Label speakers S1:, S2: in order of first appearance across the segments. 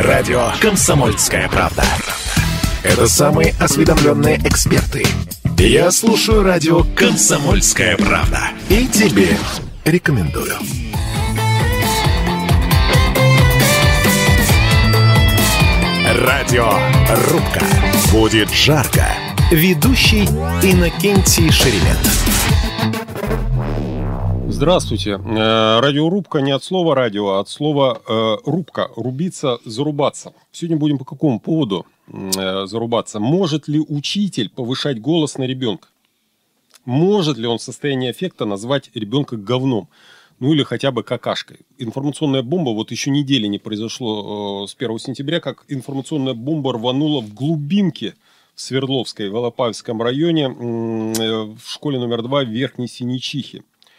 S1: Радио «Комсомольская правда». Это самые осведомленные эксперты. Я слушаю радио «Комсомольская правда». И тебе рекомендую. Радио «Рубка». Будет жарко. Ведущий Иннокентий Шереметов.
S2: Здравствуйте. Радиорубка не от слова радио, а от слова рубка. Рубиться, зарубаться. Сегодня будем по какому поводу зарубаться? Может ли учитель повышать голос на ребенка? Может ли он в состоянии аффекта назвать ребенка говном? Ну или хотя бы какашкой. Информационная бомба, вот еще недели не произошло с 1 сентября, как информационная бомба рванула в глубинке в Свердловской, в Алапаевском районе, в школе номер 2 в Верхней Синичихе.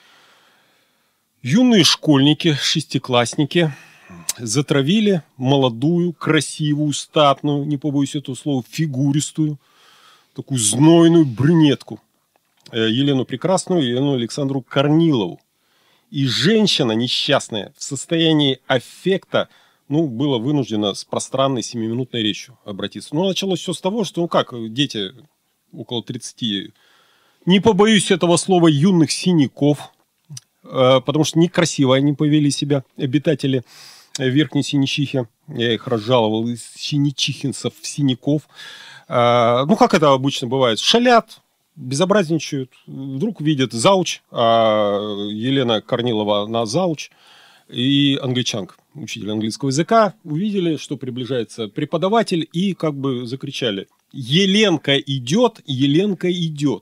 S2: Юные школьники, шестиклассники затравили молодую, красивую, статную, не побоюсь этого слова, фигуристую, такую знойную брюнетку Елену Прекрасную, Елену Александру Корнилову. И женщина несчастная в состоянии аффекта, была вынуждена с пространной 7-минутной речью обратиться. Началось все с того, что, дети около 30, не побоюсь этого слова, юных синяков, потому что некрасиво они повели себя, обитатели Верхней Синичихи. Я их разжаловал из синичихинцев в синяков. Как это обычно бывает, шалят, безобразничают, вдруг видят зауч, Елена Корнилова, она зауч, и англичанка, учитель английского языка, увидели, что приближается преподаватель, и закричали: «Еленка идет, Еленка идет».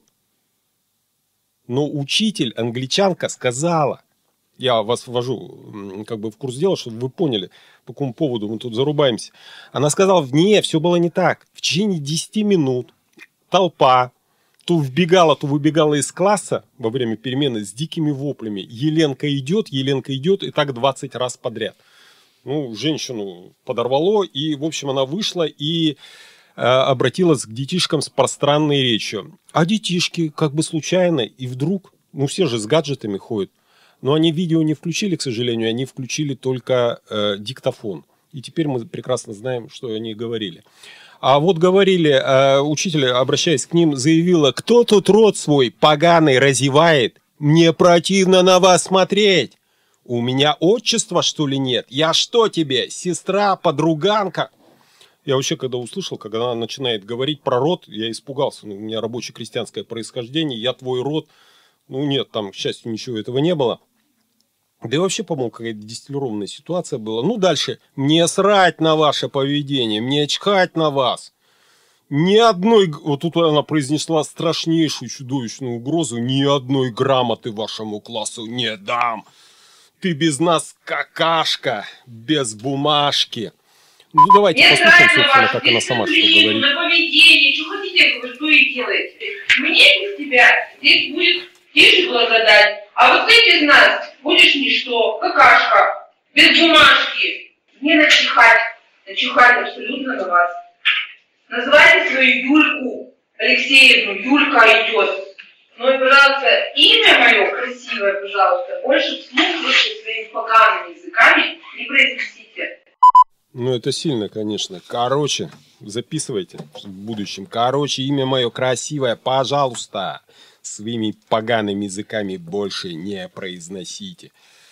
S2: Но учитель, англичанка, сказала, я вас ввожу в курс дела, чтобы вы поняли, по какому поводу мы тут зарубаемся. Она сказала: нет, все было не так. В течение 10 минут толпа то вбегала, то выбегала из класса во время перемены с дикими воплями: Еленка идет, и так 20 раз подряд. Женщину подорвало, и, в общем, она вышла и обратилась к детишкам с пространной речью. А детишки случайно, и вдруг, все же с гаджетами ходят, но они видео не включили, к сожалению, они включили только диктофон. И теперь мы прекрасно знаем, что они говорили. А вот говорили, учитель, обращаясь к ним, заявила: кто тут рот свой поганый разевает? Мне противно на вас смотреть. У меня отчества, что ли, нет? Я что тебе, сестра, подруганка? Я вообще, когда услышал, когда она начинает говорить про род, я испугался. У меня рабоче-крестьянское происхождение, я твой род. Нет, там, к счастью, ничего этого не было. Да и вообще, по-моему, какая-то дистиллированная ситуация была. Дальше. Мне срать на ваше поведение, мне чхать на вас. Ни одной, вот тут она произнесла страшнейшую чудовищную угрозу: ни одной грамоты вашему классу не дам. Ты без нас какашка, без бумажки. Давайте послушаем, собственно, как она сама что говорит.
S3: На поведение, что хотите, что и делаете. Мне без тебя здесь будет тише благодать, а вот ты без нас будешь ничто, какашка, без бумажки. Не начихать абсолютно на вас. Называйте свою Юльку Алексеевну, Юлька идет. И, пожалуйста, имя мое красивое, пожалуйста, больше вслух слушайте своими погаными языками, не произносите.
S2: Это сильно, конечно. Короче, записывайте в будущем. Имя мое красивое, пожалуйста, своими погаными языками больше не произносите.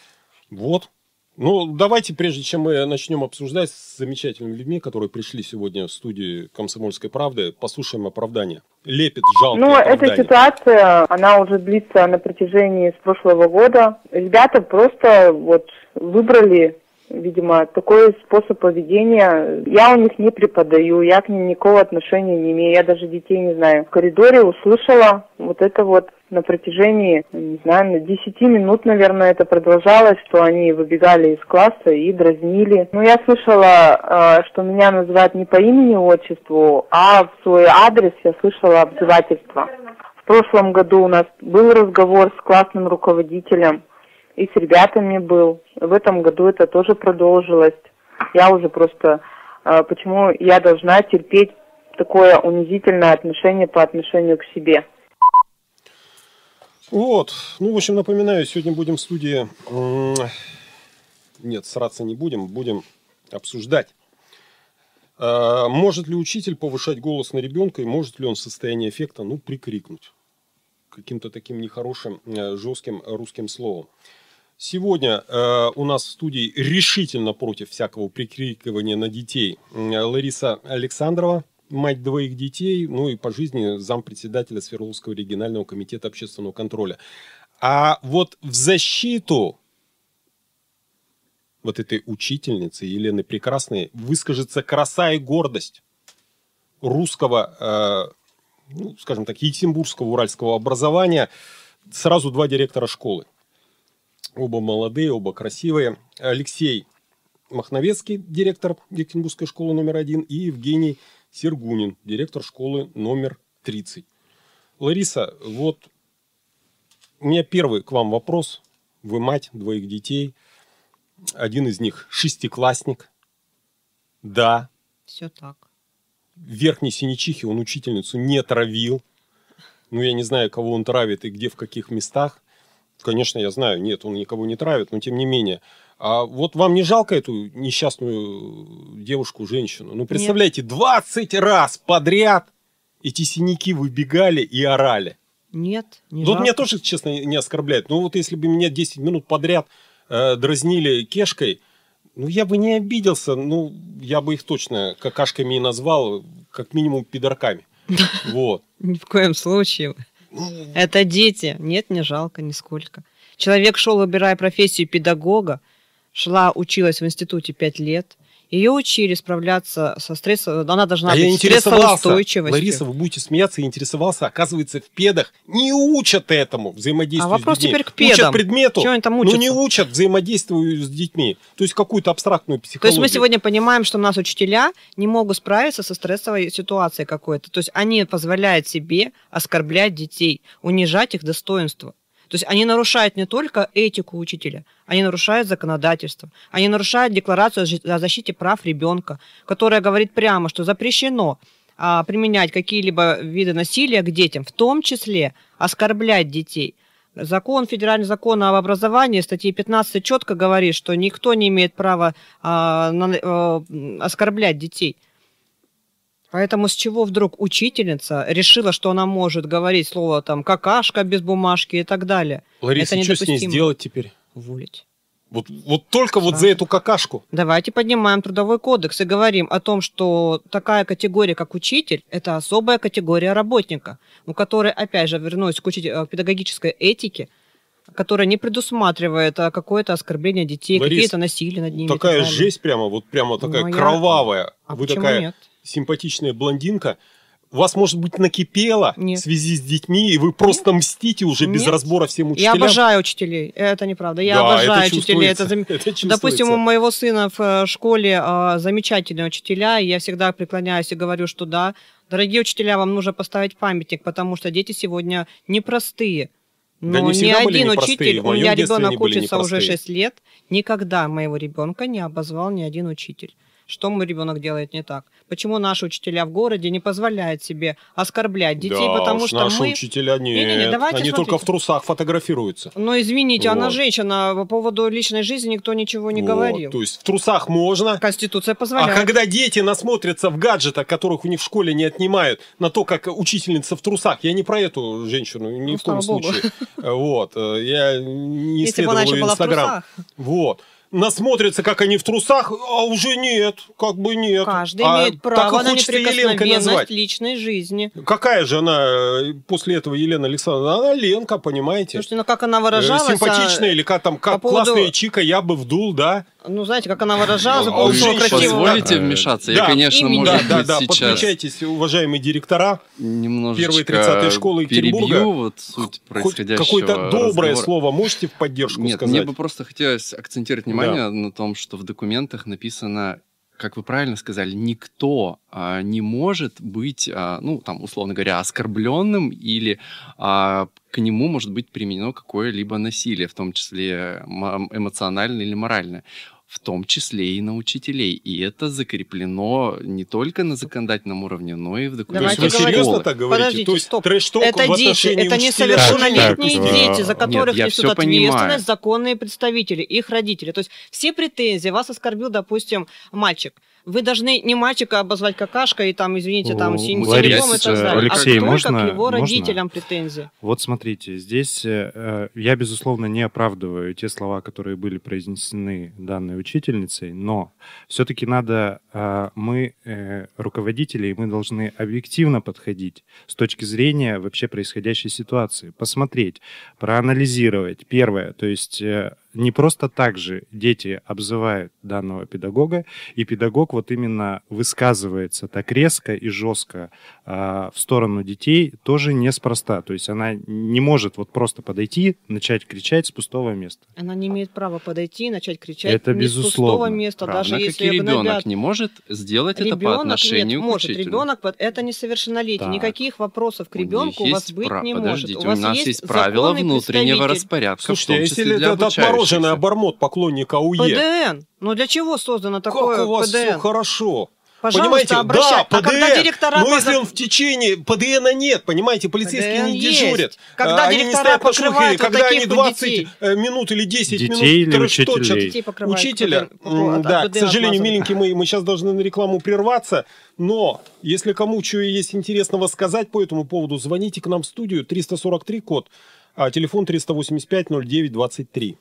S2: Вот. Давайте, прежде чем мы начнем обсуждать с замечательными людьми, которые пришли сегодня в студию «Комсомольской правды», послушаем оправдание. Лепит жалкое оправдание.
S4: Эта ситуация, она уже длится на протяжении с прошлого года. Ребята просто выбрали, видимо, такой способ поведения. Я у них не преподаю, я к ним никакого отношения не имею, я даже детей не знаю. В коридоре услышала это на протяжении, не знаю, на 10 минут, наверное, это продолжалось, что они выбегали из класса и дразнили. Я слышала, что меня называют не по имени-отчеству, а в свой адрес я слышала обзывательство. В прошлом году у нас был разговор с классным руководителем, и с ребятами был. В этом году это тоже продолжилось. Я уже просто... Почему я должна терпеть такое унизительное отношение по отношению к себе?
S2: В общем, напоминаю, сегодня будем в студии... Нет, сраться не будем, будем обсуждать Может ли учитель повышать голос на ребенка и может ли он в состоянии аффекта, прикрикнуть каким-то таким нехорошим, жестким русским словом? Сегодня у нас в студии решительно против всякого прикрикивания на детей Лариса Александрова, мать двоих детей, и по жизни зампредседателя Свердловского регионального комитета общественного контроля. А вот в защиту вот этой учительницы Елены Прекрасной выскажется краса и гордость русского, скажем так, екатеринбургского уральского образования. Сразу два директора школы. Оба молодые, оба красивые. Алексей Махновецкий, директор Екатеринбургской школы номер 1, и Евгений Сергунин, директор школы номер 30. Лариса, вот у меня первый к вам вопрос. Вы мать двоих детей. Один из них шестиклассник. Да.
S5: Все так.
S2: В Верхней Синичихе он учительницу не травил. Я не знаю, кого он травит и где, в каких местах. Конечно, я знаю, нет, он никого не травит, но тем не менее. А вот вам не жалко эту несчастную девушку, женщину? Представляете, 20 раз подряд эти синяки выбегали и орали.
S5: Нет, не жалко.
S2: Меня тоже, честно, не оскорбляет. Если бы меня 10 минут подряд дразнили кешкой, я бы не обиделся, я бы их точно какашками и назвал, как минимум пидорками. Вот.
S5: Ни в коем случае. Это дети. Нет, не жалко нисколько. Человек шел, выбирая профессию педагога, училась в институте 5 лет. Ее учили справляться со стрессом. Она должна быть стрессоустойчивостью.
S2: Лариса, вы будете смеяться, я интересовался. Оказывается, в педах не учат этому взаимодействию с детьми.
S5: А вопрос теперь к педам.
S2: Учат предмету,
S5: Чего они там учатся?
S2: но не учат взаимодействию с детьми. То есть какую-то абстрактную психологию.
S5: То есть мы сегодня понимаем, что у нас учителя не могут справиться со стрессовой ситуацией какой-то. То есть они позволяют себе оскорблять детей, унижать их достоинство. То есть они нарушают не только этику учителя, они нарушают законодательство, они нарушают декларацию о защите прав ребенка, которая говорит прямо, что запрещено применять какие-либо виды насилия к детям, в том числе оскорблять детей. Федеральный закон об образовании, статья 15 четко говорит, что никто не имеет права оскорблять детей. Поэтому с чего вдруг учительница решила, что она может говорить слово какашка без бумажки и так далее?
S2: Лариса,
S5: это
S2: что с ней сделать теперь?
S5: Уволить.
S2: Вот только за эту какашку.
S5: Давайте поднимаем Трудовой кодекс и говорим о том, что такая категория, как учитель, это особая категория работника, у которой, опять же, вернусь к педагогической этике, которая не предусматривает какое-то оскорбление детей, какие-то насилия над ними.
S2: Такая жесть прямо такая кровавая. Вы такая
S5: нет?
S2: Симпатичная блондинка. У вас, может быть, накипело в связи с детьми, и вы просто мстите уже без разбора всем учителям?
S5: Я обожаю учителей. Это неправда. Я обожаю учителей. Допустим, у моего сына в школе замечательные учителя, и я всегда преклоняюсь и говорю, что да, дорогие учителя, вам нужно поставить памятник, потому что дети сегодня непростые. Но ни один учитель, у меня ребенок учится уже 6 лет, никогда моего ребенка не обозвал ни один учитель. Что мой ребенок делает не так? Почему наши учителя в городе не позволяют себе оскорблять детей?
S2: Да,
S5: потому что
S2: наши учителя нет. Они только в трусах фотографируются.
S5: Извините, она женщина. По поводу личной жизни никто ничего не говорил.
S2: То есть в трусах можно.
S5: Конституция позволяет.
S2: А когда дети насмотрятся в гаджетах, которых у них в школе не отнимают, на то, как учительница в трусах, я не про эту женщину, ни в коем случае. Я не исследовал ее Инстаграм. Насмотрятся, как они в трусах, а уже нет, нет.
S5: Каждый имеет право на неприкосновенность личной жизни.
S2: Какая же она после этого, Елена Александровна? Она Ленка, понимаете?
S5: Слушайте, как она выражалась...
S2: Симпатичная или как классная чика, я бы вдул, да?
S5: Знаете, как она выражалась,
S6: позволите вмешаться? Я, конечно, может быть, сейчас...
S2: Подключайтесь, уважаемые директора.
S6: Немножечко
S2: первые 30-е школы Екатеринбурга.
S6: Суть происходящего.
S2: Какое-то доброе слово можете в поддержку сказать?
S6: Мне бы просто хотелось акцентировать внимание на том, что в документах написано, как вы правильно сказали, никто не может быть, условно говоря, оскорбленным или к нему может быть применено какое-либо насилие, в том числе эмоциональное или моральное. в том числе и на учителей. И это закреплено не только на законодательном уровне, но и в документах.
S2: То есть вы серьезно так говорите?
S5: Подождите,
S2: То есть
S5: стоп.
S2: трэш-ток
S5: Это
S2: в
S5: дети,
S2: отношении
S5: это
S2: учителя
S5: несовершеннолетние
S2: тоже
S5: дети,
S2: допустимо?
S5: за которых
S6: я
S5: несут
S6: всё понимаю.
S5: ответственность законные представители, их родители. То есть все претензии, вас оскорбил, допустим, мальчик. Вы должны не мальчика обозвать какашкой и там, извините, там синяком и так далее,
S7: Алексей,
S5: а только
S7: можно,
S5: к его
S7: можно?
S5: родителям претензии.
S7: Вот смотрите, здесь я, безусловно, не оправдываю те слова, которые были произнесены данной учительницей, но все-таки надо, мы, руководители, и мы должны объективно подходить с точки зрения вообще происходящей ситуации, посмотреть, проанализировать. Первое, то есть не просто так же дети обзывают данного педагога, и педагог вот именно высказывается так резко и жестко в сторону детей, тоже неспроста. То есть она не может вот просто подойти, начать кричать с пустого места.
S5: Она не имеет права подойти и начать кричать
S7: Это
S5: не с пустого
S7: безусловно.
S5: места,
S6: Равно
S5: даже
S6: как
S5: если
S6: и ребенок
S5: гнобят.
S6: не может сделать это по
S5: Ребенок
S6: отношению
S5: нет,
S6: к
S5: может.
S6: учителю.
S5: Ребенок это несовершеннолетний.
S7: Так.
S5: Никаких вопросов к
S6: У них
S5: ребенку у вас
S6: есть
S5: быть не
S6: Подождите,
S5: может.
S6: у нас есть правила
S5: законный
S6: внутреннего
S5: представитель.
S6: распорядка,
S2: Слушайте,
S6: в
S2: а
S6: том
S2: если
S6: числе для
S2: это отмороженный
S6: обучающихся.
S2: обормот поклонника АУЕ,
S5: ПДН. Ну для чего создано такое
S2: как у вас все
S5: ПДН?
S2: хорошо?
S5: Пожалуйста,
S2: Понимаете,
S5: обращайтесь.
S2: да,
S5: А когда
S2: ПДН,
S5: директора
S2: но если
S5: поза-
S2: он в течение... ПДНа нет, понимаете, полицейские
S5: ПДН
S2: не
S5: есть.
S2: дежурят.
S5: Когда
S2: Они не
S5: директора
S2: стоят на шухере,
S5: покрывают вот
S2: когда они
S5: таких вот
S2: 20
S5: детей.
S2: минут или 10
S7: Детей
S2: минут
S7: или
S2: трэш-точат
S7: учителей?
S5: Детей покрывают
S2: учителя.
S5: от
S2: Да, к
S5: ПДН
S2: сожалению,
S5: отмазывают.
S2: миленький, мы сейчас должны на рекламу прерваться, но если кому что есть интересного сказать по этому поводу, звоните к нам в студию, 343 код, а телефон 385-09-23.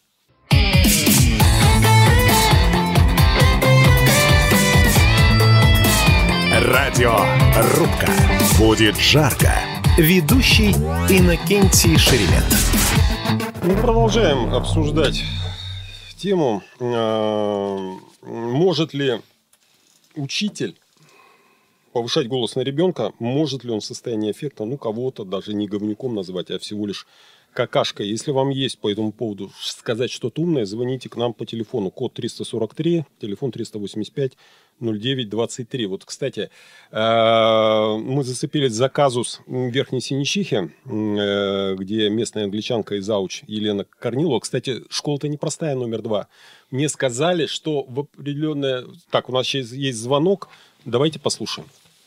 S1: Радио «Рубка». Будет жарко. Ведущий Иннокентий Шеремет.
S2: Мы продолжаем обсуждать тему, может ли учитель повышать голос на ребенка, может ли он в состоянии эффекта, кого-то даже не говнюком называть, а всего лишь какашкой. Если вам есть по этому поводу сказать что-то умное, звоните к нам по телефону, код 343, телефон 385-09-23. Вот, кстати, мы зацепились за казус в Верхней Синичихе, где местная англичанка и зауч Елена Корнилова. Кстати, школа-то непростая, номер 2. Мне сказали, что в определенное... Так, у нас сейчас есть звонок. Давайте послушаем.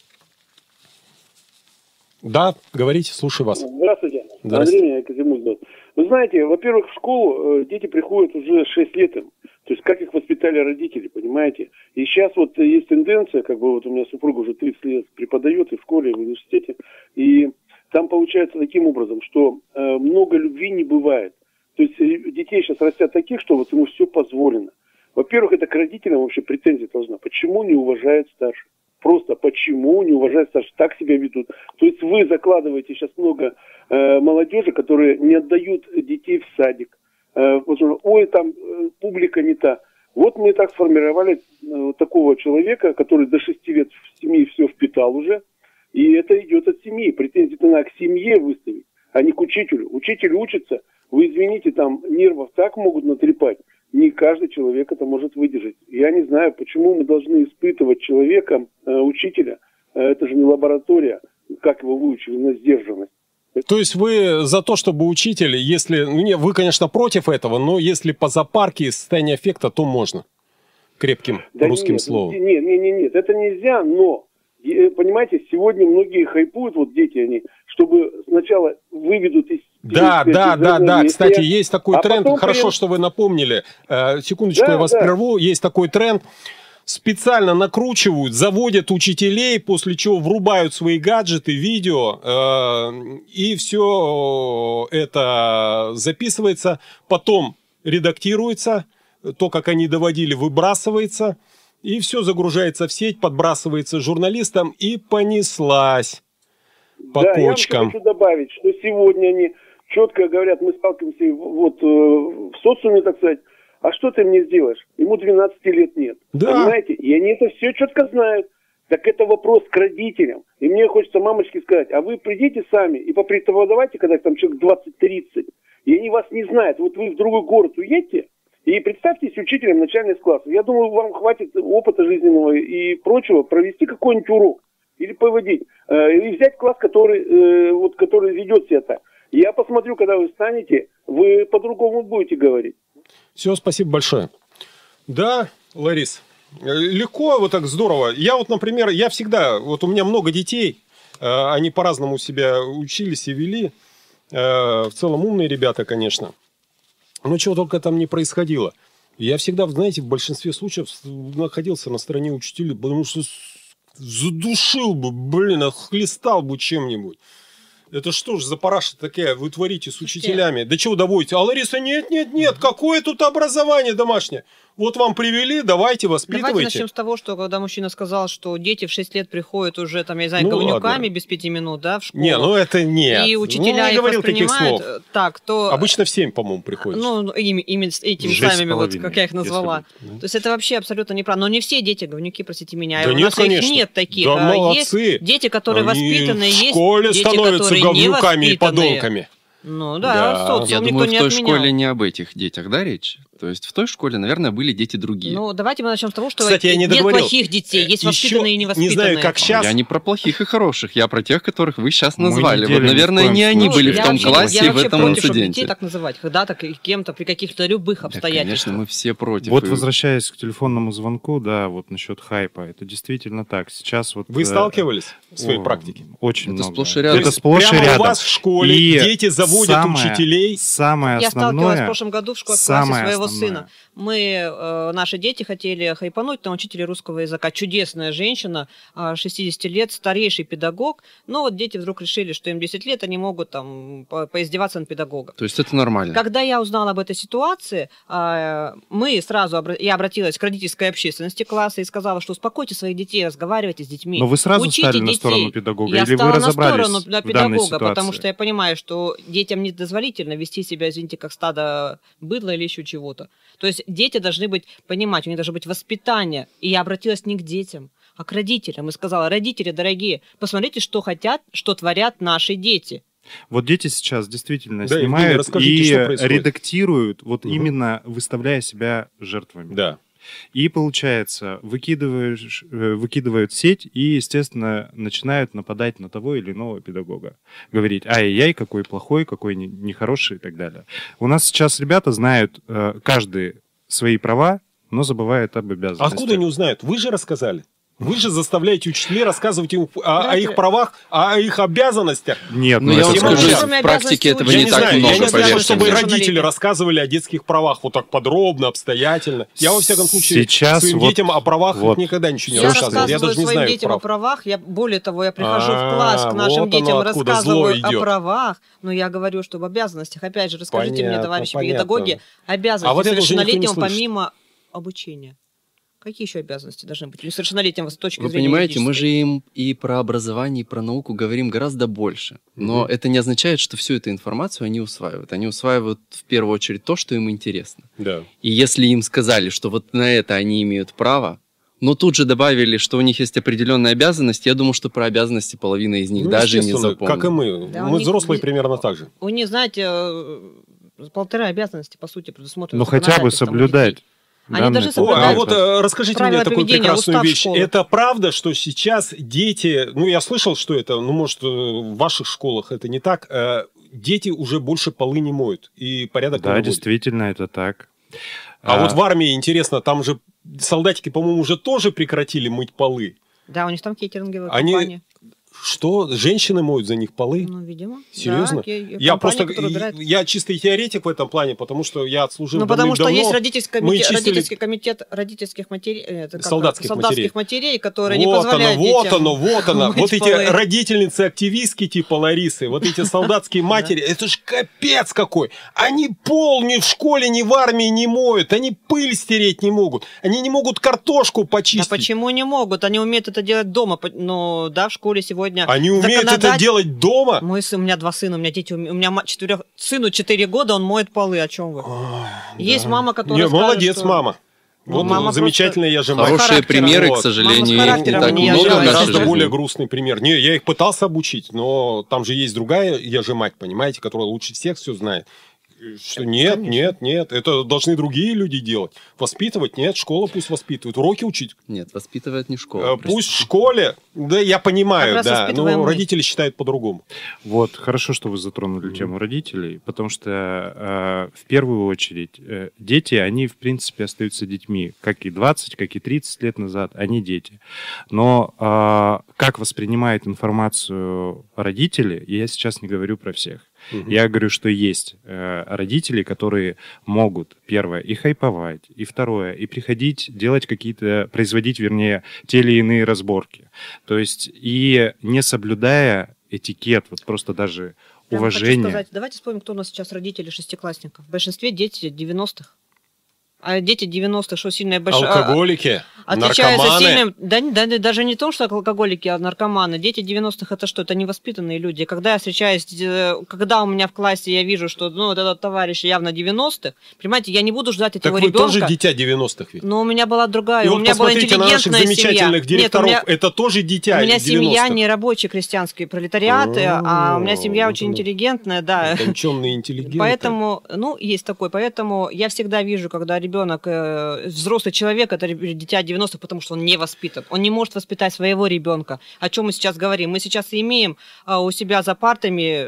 S2: Да, говорите, слушаю вас.
S8: Здравствуйте.
S2: Здравствуйте.
S8: Андрей Казимур. Вы знаете, во-первых, в школу дети приходят уже 6 лет им. То есть как их воспитали родители, понимаете? И сейчас вот есть тенденция, вот у меня супруга уже 30 лет преподает и в школе, и в университете, и там получается таким образом, что много любви не бывает. То есть детей сейчас растят таких, что вот ему все позволено. Во-первых, это к родителям вообще претензия должна. Почему не уважают старших? Просто почему не уважают старших, так себя ведут. То есть вы закладываете сейчас много молодежи, которые не отдают детей в садик. Ой, там публика не та. Вот мы так сформировали такого человека, который до 6 лет в семье все впитал уже. И это идет от семьи. Претензии-то надо к семье выставить, а не к учителю. Учитель учится. Вы извините, там нервов так могут натрепать. Не каждый человек это может выдержать. Я не знаю, почему мы должны испытывать человека, учителя. Это же не лаборатория, как его выучили на сдержанность.
S2: То есть вы за то, чтобы учитель, если... вы, конечно, против этого, но если по запарке состояние эффекта, то можно. Крепким русским словом.
S8: Нет, это нельзя, но, понимаете, сегодня многие хайпуют, вот дети они, чтобы сначала выведут из...
S2: Да. Кстати, есть такой тренд. Хорошо, что вы напомнили. Секундочку, я вас прерву. Есть такой тренд. Специально накручивают, заводят учителей, после чего врубают свои гаджеты, видео, и все это записывается, потом редактируется, то, как они доводили, выбрасывается, и все загружается в сеть, подбрасывается журналистам, и понеслась по кочкам.
S8: Я хочу добавить, что сегодня они четко говорят, мы сталкиваемся в социуме, так сказать, а что ты мне сделаешь? Ему 12 лет нет.
S2: Да.
S8: Понимаете? И они это все четко знают. Так это вопрос к родителям. И мне хочется мамочке сказать, а вы придите сами и попреподавайте, когда там человек 20-30, и они вас не знают. Вот вы в другой город уедете, и представьтесь учителем начальных классов. Я думаю, вам хватит опыта жизненного и прочего провести какой-нибудь урок. Или поводить. И взять класс, который ведет себя так. Я посмотрю, когда вы встанете, вы по-другому будете говорить.
S2: Все, спасибо большое. Да, Ларис, легко, вот так здорово. Я вот, например, я всегда, вот у меня много детей, они по-разному себя учились и вели. В целом умные ребята, конечно. Но чего только там не происходило. Я всегда, знаете, в большинстве случаев находился на стороне учителей, потому что задушил бы, отхлестал бы чем-нибудь. Это что ж за параша такая вы творите с учителями? Да чего доводите? А Лариса, нет, какое тут образование домашнее? Вот вам привели, давайте воспитывайте.
S5: Давайте начнем с того, что когда мужчина сказал, что дети в 6 лет приходят уже, там, я не знаю, говнюками без 5 минут, да, в школу.
S2: Не, ну это нет.
S5: И учителя их воспринимают так, то...
S2: Обычно в 7, по-моему, приходят.
S5: Ну, именно этими самыми, вот, как я их назвала. То есть это вообще абсолютно неправильно. Но не все дети говнюки, простите меня.
S2: Да
S5: у нас их нет таких.
S2: Да, молодцы.
S5: Есть дети, которые воспитанные, есть
S2: в школе
S5: дети,
S2: становятся говнюками и
S5: подонками.
S2: подонками.
S5: Ну да, социум
S6: я
S5: никто
S6: думаю,
S5: не
S6: в той
S5: отменял.
S6: школе не об этих детях, да, речь? То есть в той школе, наверное, были дети другие.
S5: Ну, давайте мы начнем с того, что
S2: Кстати, я не
S5: нет
S2: договорил.
S5: плохих детей, есть воспитанные и невоспитанные.
S2: Не знаю, как сейчас.
S6: Я не про плохих и хороших, я про тех, которых вы сейчас назвали.
S7: делим
S6: Вот, наверное, не они были в том классе и в этом
S5: Я вообще против, чтобы
S6: инциденте.
S5: детей так называть, когда так кем-то при каких-то любых
S6: Да,
S5: обстоятельствах.
S6: конечно, мы все против.
S7: Вот
S6: И-
S7: возвращаясь к телефонному звонку, да, вот насчет хайпа, это действительно так. Сейчас вот...
S2: Вы сталкивались в своей практике?
S7: Очень
S6: Это
S7: много.
S6: сплошь и рядом.
S7: Это сплошь и
S2: Прямо
S7: рядом.
S2: у вас в школе
S7: И
S2: дети заводят учителей.
S7: Самое
S5: Я сталкивалась в
S7: основное...
S5: прошлом году в классе
S7: самое
S5: своего
S7: основное.
S5: сына. Наши дети хотели хайпануть на учителя русского языка. Чудесная женщина, 60 лет, старейший педагог. Но вот дети вдруг решили, что им 10 лет, они могут там поиздеваться над педагогом.
S6: То есть это нормально.
S5: Когда я узнала об этой ситуации, я обратилась к родительской общественности класса и сказала, что успокойте своих детей, разговаривайте с детьми.
S7: Но вы сразу
S5: учите
S7: стали на
S5: детей.
S7: сторону педагога?
S5: Я
S7: Или вы
S5: стала на
S7: разобрались
S5: сторону
S7: в данной
S5: педагога,
S7: ситуации?
S5: потому что я понимаю, что детям недозволительно вести себя, извините, как стадо быдла или еще чего-то. То есть дети должны понимать, у них должно быть воспитание. И я обратилась не к детям, а к родителям. И сказала: родители дорогие, посмотрите, что хотят, что творят наши дети.
S7: Вот дети сейчас действительно
S2: Да, Евгений,
S7: снимают
S2: расскажите,
S7: и
S2: что происходит.
S7: редактируют, вот именно выставляя себя жертвами.
S2: Да.
S7: И получается, выкидывают сеть и, естественно, начинают нападать на того или иного педагога. Говорить: ай-яй, какой плохой, какой нехороший и так далее. У нас сейчас ребята знают каждый свои права, но забывают об обязанностях.
S2: Откуда не узнают? Вы же рассказали. Вы же заставляете учителей рассказывать им о их правах, о их обязанностях.
S7: Нет,
S6: Ну, я вам
S2: всем
S6: скажу,
S2: обязаны.
S6: в практике этого
S2: Я
S6: не
S2: не
S6: так
S2: знаю,
S6: много,
S2: я не знаю,
S6: поверьте
S2: чтобы
S6: мне.
S2: родители рассказывали о детских правах вот так подробно, обстоятельно. Я, во всяком случае,
S7: Сейчас
S2: своим
S7: вот-
S2: детям о правах
S7: вот.
S2: никогда ничего не
S5: Я
S2: рассказывал. Я
S5: рассказываю
S2: даже не
S5: своим
S2: знаю
S5: детям
S2: прав.
S5: о правах. Более того, я прихожу в класс к
S2: вот
S5: нашим
S2: оно
S5: детям,
S2: откуда зло
S5: рассказываю о
S2: идет.
S5: правах, но я говорю, что об обязанностях. Опять же, расскажите мне,
S2: Понятно,
S5: товарищи
S2: понятно.
S5: педагоги, обязанности
S2: А вот это уже никто не
S5: совершеннолетнего
S2: слышит.
S5: помимо обучения. Какие еще обязанности должны быть? Несовершеннолетним с точки
S6: Вы
S5: зрения
S6: понимаете, мы же
S5: юридической.
S6: им и про образование, и про науку говорим гораздо больше. Но это не означает, что всю эту информацию они усваивают. Они усваивают в первую очередь то, что им интересно.
S2: Да.
S6: И если им сказали, что вот на это они имеют право, но тут же добавили, что у них есть определенные обязанности, я думаю, что про обязанности половина из них
S2: Ну,
S6: даже не
S2: естественно,
S6: запомнит.
S2: как и мы.
S5: Да, у
S2: Мы
S5: них-
S2: взрослые примерно так же.
S5: У них, знаете, 1,5 обязанности, по сути, предусмотрены.
S7: Ну хотя бы
S5: законодательством
S7: соблюдать.
S5: детей. Они
S7: данные
S5: должны
S2: О,
S5: соблюдать
S2: а
S5: Да,
S2: вот расскажите
S5: правила
S2: мне такую
S5: поведения,
S2: прекрасную
S5: устав
S2: вещь.
S5: школы.
S2: Это правда, что сейчас дети, ну я слышал, что это, ну может в ваших школах это не так, дети уже больше полы не моют и порядок не
S7: Да,
S2: наводят.
S7: действительно, это так.
S2: А вот в армии, интересно, там же солдатики, по-моему, уже тоже прекратили мыть полы.
S5: Да, у них там кейтеринговая
S2: Они-
S5: компания.
S2: Что, женщины моют за них полы?
S5: Ну, видимо.
S2: Серьезно?
S5: Да,
S2: Я
S5: компания,
S2: просто,
S5: которая убирает.
S2: я чистый теоретик в этом плане, потому что я отслужил
S5: Ну, потому что
S2: давным-давно.
S5: есть родительский
S2: мы
S5: комитет,
S2: чистили-
S5: родительский комитет родительских матерей,
S2: Солдатских
S5: матерей, которые не
S2: Вот
S5: позволяют
S2: оно, вот
S5: детям
S2: оно, вот оно.
S5: мыть
S2: Вот эти
S5: полы.
S2: родительницы-активистки типа Ларисы, вот эти солдатские матери, это ж капец какой. Они пол ни в школе, ни в армии не моют, они пыль стереть не могут, они не могут картошку
S5: Да
S2: почистить.
S5: почему не могут? Они умеют это делать дома. Но да, в школе сегодня...
S2: Они умеют это делать дома?
S5: Мой сын, у меня 2 сына, у меня дети, у меня сыну 4 года, он моет полы, о чем вы? Есть мама, которая
S2: Не,
S5: скажет,
S2: молодец,
S5: что-
S2: мама.
S5: Ну,
S2: Вот
S5: мама
S2: замечательно, я же мать.
S6: Хорошие
S5: характером.
S6: примеры,
S2: Вот.
S6: к сожалению,
S5: Мама с
S6: их не
S5: характером,
S6: так
S5: не
S6: много в
S5: я
S6: нашей
S2: гораздо
S6: жизни.
S2: более грустный пример. Не, я их пытался обучить, но там же есть другая, я же мать, понимаете, которая лучше всех все знает. Что нет,
S5: Конечно.
S2: нет, нет. Это должны другие люди делать. Воспитывать нет, школа пусть воспитывает. Уроки учить.
S6: Нет, воспитывает не школа.
S2: Пусть в школе, да, я понимаю,
S5: Как раз
S2: да,
S5: воспитываем
S2: но
S5: мы.
S2: родители считают по-другому.
S7: Вот, хорошо, что вы затронули тему родителей, потому что в первую очередь дети, они, в принципе, остаются детьми. Как и 20, как и 30 лет назад, они дети. Но как воспринимают информацию родители, я сейчас не говорю про всех. Я говорю, что есть родители, которые могут, первое, и хайповать, и второе, и приходить, делать какие-то, производить, вернее, те или иные разборки. То есть, и не соблюдая этикет, вот просто даже
S5: Я вам хочу
S7: уважение.
S5: сказать, давайте вспомним, кто у нас сейчас родители шестиклассников. В большинстве дети 90-х. А дети 90-х, что сильно большое...
S2: Алкоголики,
S5: Отличаются
S2: наркоманы.
S5: сильным... Да, даже не то, что алкоголики, а наркоманы. Дети 90-х это что? Это невоспитанные люди. Когда я встречаюсь, когда у меня в классе я вижу, что вот этот товарищ явно 90-х, понимаете, я не буду ждать от
S2: Так
S5: его
S2: вы
S5: ребенка.
S2: тоже дитя 90-х ведь.
S5: Но у меня была другая,
S2: И
S5: у
S2: вот
S5: меня была
S2: посмотрите на наших
S5: интеллигентная
S2: замечательных
S5: семья.
S2: директоров.
S5: Нет,
S2: Это тоже дитя
S5: у меня
S2: 90-х.
S5: семья не рабочий крестьянский пролетариат, а у меня семья
S2: вот
S5: очень
S2: оно.
S5: интеллигентная, да.
S2: Утонченные интеллигенты.
S5: Поэтому, есть такой, поэтому я всегда вижу, когда ребенок, взрослый человек, это дитя 90-х, потому что он не воспитан. Он не может воспитать своего ребенка. О чем мы сейчас говорим? Мы сейчас имеем у себя за партами,